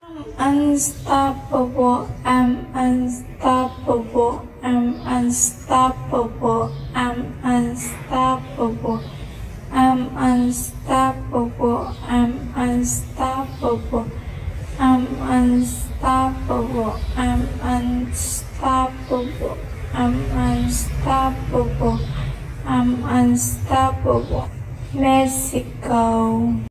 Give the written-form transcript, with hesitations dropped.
Unstoppable, I'm unstoppable, I'm unstoppable, I'm unstoppable, I'm unstoppable, I'm unstoppable, I'm unstoppable, I'm unstoppable, I'm unstoppable, I'm unstoppable. Mexico.